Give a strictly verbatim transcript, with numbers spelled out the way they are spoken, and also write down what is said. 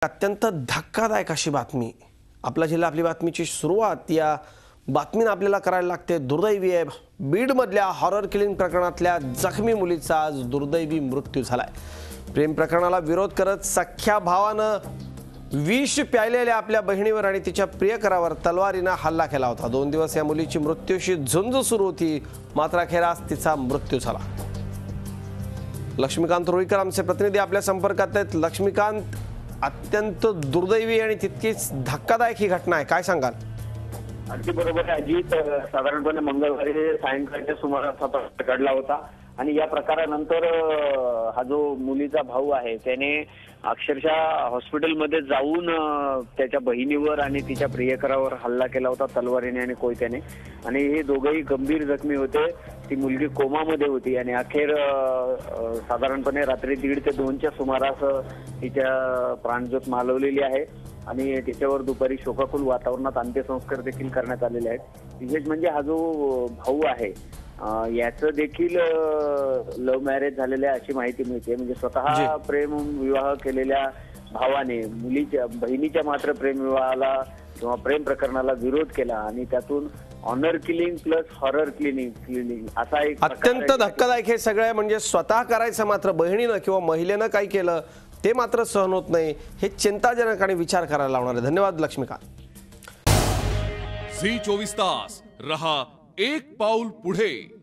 अत्यंत धक्कादायक अशी बातमी आपला जिल्हा आपली बातमीची सुरुवात या बातमीने आपल्याला करायला लागते। दुर्दैवी आहे, बीड मधल्या हॉरर किलिंग प्रकरणातल्या जखमी मुलीचा आज दुर्दैवी मृत्यू झालाय। प्रेम प्रकरणाला विरोध करत सख्या भावानं विष प्यायलेल्या आपल्या बहिणीवर आणि तिच्या प्रियकरावर तलवारीने हल्ला केला होता। दोन दिवस या मुलीची मृत्यूशी झुंज सुरू होती, मात्र अखेर आज तिचा मृत्यू झाला। लक्ष्मीकांत रुईकर आमचे प्रतिनिधी आपल्या संपर्कात आहेत। लक्ष्मीकांत, अत्यंत दुर्दैवी आणि तितकीच धक्कादायक ही घटना आहे, काय सांगाल? अगदी बरोबर आहे अजित। साधारणपणे मंगळवारी सायंकाळच्या सुमारास हा प्रकार घडला होता आणि या प्रकारानंतर हा जो मुलीचा भाऊ आहे त्याने अक्षरशः हॉस्पिटलमध्ये जाऊन त्याच्या बहिणीवर आणि तिच्या प्रियकरावर हल्ला केला होता तलवारीने आणि कोयत्याने, आणि हे दोघेही गंभीर जखमी होते। ती मुलगी कोमामध्ये होती आणि अखेर साधारणपणे रात्री दीड ते दोनच्या सुमारास तिच्या प्राणज्योत मालवलेली आहे आणि तिच्यावर दुपारी शोकाकुल वातावरणात अंत्यसंस्कार देखील करण्यात आलेले आहेत। विशेष म्हणजे हा जो भाऊ आहे याचं देखील लव्ह मॅरेज झालेलं आहे अशी माहिती मिळते। म्हणजे स्वतः प्रेम विवाह केलेल्या भावाने मुलीच्या बहिणीच्या मात्र प्रेम विवाहाला किंवा प्रेम प्रकरणाला विरोध केला आणि त्यातून honour killing plus horror cleaning cleaning असा एक अत्यंत धक्कादायक हे सगळं आहे। म्हणजे स्वतः करायचं मात्र बहिणीनं किंवा महिलेनं काय केलं ते मात्र सहन होत नाही, हे चिंताजनक आणि विचार करायला लावणार आहे। धन्यवाद लक्ष्मीकांत। झी चोवीस तास रहा एक पाऊल पुढे।